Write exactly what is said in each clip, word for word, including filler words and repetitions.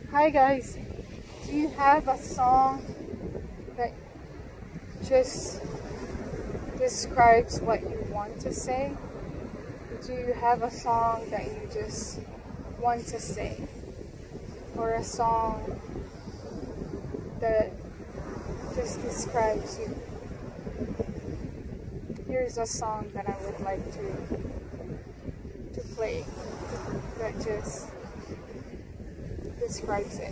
Hi guys, do you have a song that just describes what you want to say? Do you have a song that you just want to say? Or a song that just describes you? Here's a song that I would like to to play that just describes it.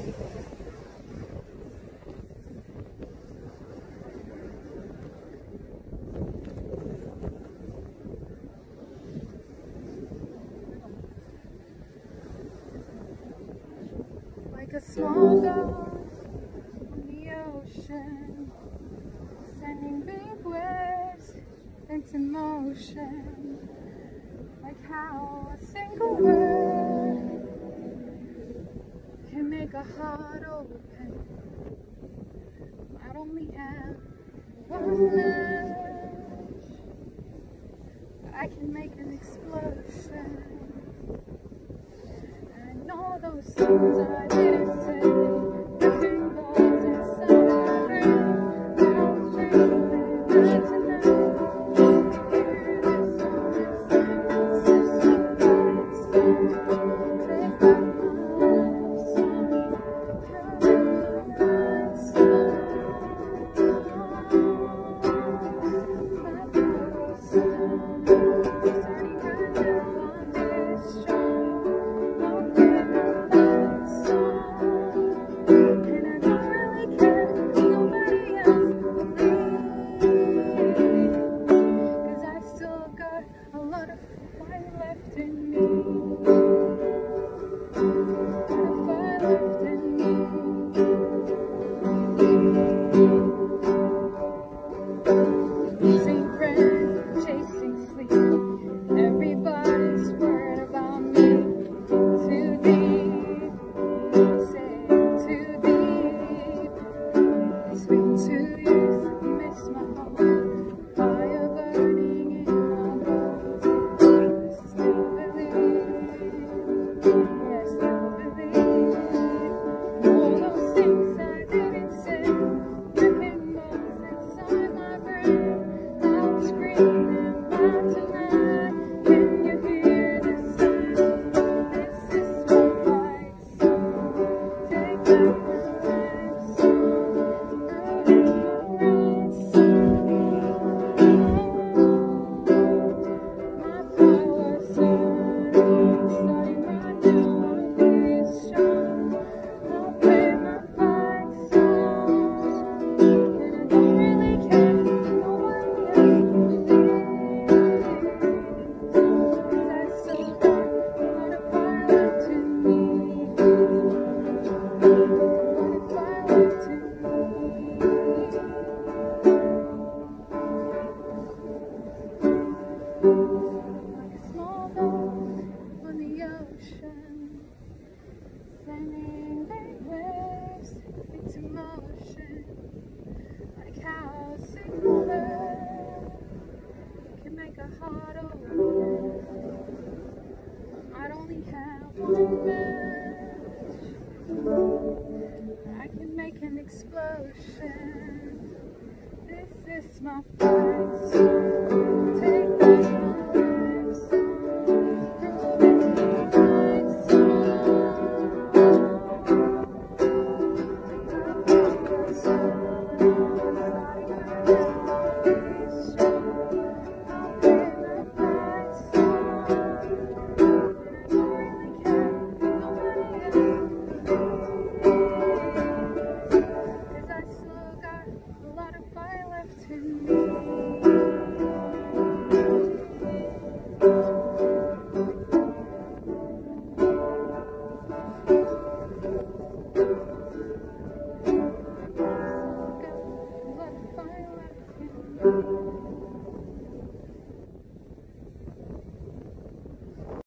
Like a small dot on the ocean, sending big waves into motion. Like how a single word can make a heart open. I only have one match, but I can make an explosion. And I know those things I didn't say, the symbols inside my brain that I was dreaming of tonight. Sending big waves into motion. Like how a single word can make a heart open. I'd only have one match, I can make an explosion. This is my fight song. Take back my life song. Prove it to my fight song. To me.